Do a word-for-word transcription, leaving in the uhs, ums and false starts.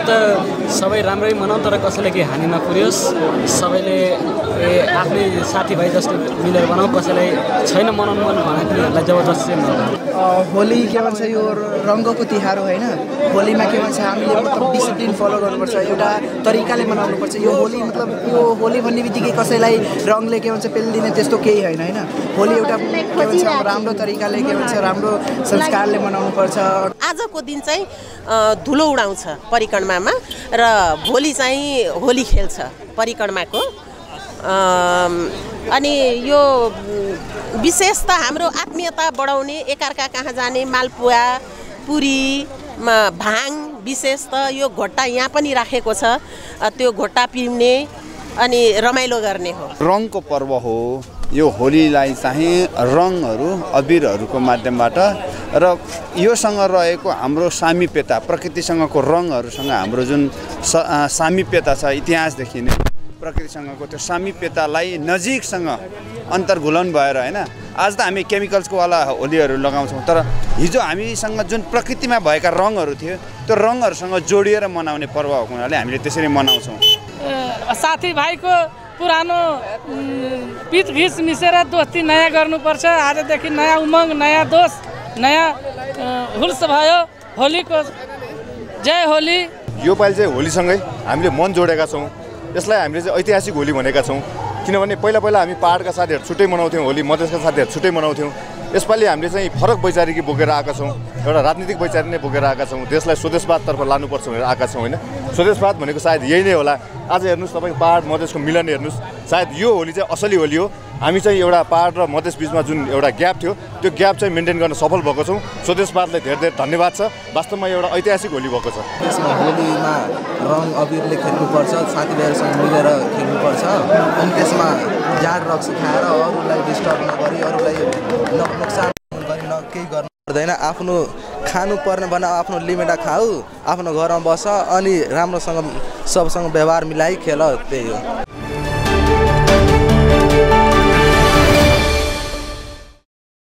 त सबै राम्रै मनाउँ तर कसैले केही हानि नपुर्योस् सबैले आफ्नै साथीभाइ जस्तो मिलेर बनाऊ कसैलाई छैन मनाउनु मन भने तिनीहरूलाई जबरजस्ती चाहिँ नगरौँ। होली के भन्छ यो रङ्गको तिहार हो होइन। होलीमा के भन्छ हामीले मतलब डिसिप्लिन फलो गर्नुपर्छ एउटा तरिकाले मनाउनुपर्छ। यो होली मतलब यो होली भन्ने बित्तिकै कसैलाई रङले के भन्छ पेलिदिने त्यस्तो केही होइन होइन। होली एउटा के भन्छ राम्रो तरिकाले के भन्छ राम्रो संस्कारले मनाउनुपर्छ। आजको दिन चाहिँ धुलो उडाउँछ परिक्रमामा र भोलि चाहिँ होली खेल्छ परिक्रमाको। अनि यो विशेष त हाम्रो आत्मीयता बढाउने एकअर्का कहाँ जाने मालपुवा पुरी भाङ विशेष त यो घोट्टा यहाँ पनि राखेको छ त्यो घोट्टा पिउने अनि रमाइलो गर्ने हो। रङको पर्व हो यो होलीलाई चाहिँ रङहरू अबिरहरूको माध्यमबाट र योसँग रहेको हाम्रो सामिप्यता प्रकृतिसँगको रङहरूसँग हाम्रो जुन सामिप्यता छ इतिहासदेखि नै प्रकृतिसँगको त्यो सामिप्यतालाई नजिकसँग अन्तर्घुलन भएर होइन आज त हामी केमिकल्सको वाला होलीहरू लगाउँछौँ तर हिजो हामीसँग जुन प्रकृतिमा भएका रङहरू थियो त्यो रङहरूसँग जोडिएर मनाउने पर्व भएको हुनाले हामीले त्यसरी मनाउँछौँ। साथीभाइको पुरानो पिच घिच मिसेर दोस्ती नयाँ गर्नुपर्छ। आजदेखि नयाँ उमङ्ग नयाँ दोष नयाँ हुल्स भयो। होलीको जय होली। यो पालि चाहिँ होलीसँगै हामीले मन जोडेका छौँ। यसलाई हामीले चाहिँ ऐतिहासिक होली भनेका छौँ किनभने पहिला पहिला हामी पहाडका साथीहरू छुट्टै मनाउँथ्यौँ होली मधेसका साथीहरू छुट्टै मनाउँथ्यौँ। यसपालि हामीले चाहिँ फरक वैचारिकी बोकेर आएका छौँ एउटा राजनीतिक वैचारिक नै बोकेर आएका छौँ। देशलाई स्वदेशवादतर्फ लानुपर्छ भनेर आएका छौँ होइन। स्वदेशवाद भनेको सायद यही नै होला। आज हेर्नुहोस् तपाईँ पहाड मधेसको मिलन हेर्नुहोस् सायद यो होली चाहिँ असली होली हो। हामी चाहिँ एउटा पहाड र मधेस बिचमा जुन एउटा ग्याप थियो त्यो ग्याप चाहिँ मेन्टेन गर्न सफल भएको छौँ। स्वदेशवादलाई धेरै धेरै धन्यवाद छ। वास्तवमा एउटा ऐतिहासिक होली भएको छ। त्यसमा होलीमा रङ अबिरले खेल्नुपर्छ साथीभाइहरूसँग मिलेर खेल्नुपर्छ अनि त्यसमा जाड रक्स खाएर अरूलाई डिस्टर्ब नगरी अरूलाई नोक्सान गरी न केही गर्नु पर्दैन। आफ्नो खानुपर्ने बनाऊ आफ्नो लिमिटमा खाऊ आफ्नो घरमा बस अनि राम्रोसँग सबसँग व्यवहार मिलाई खेल त्यही हो।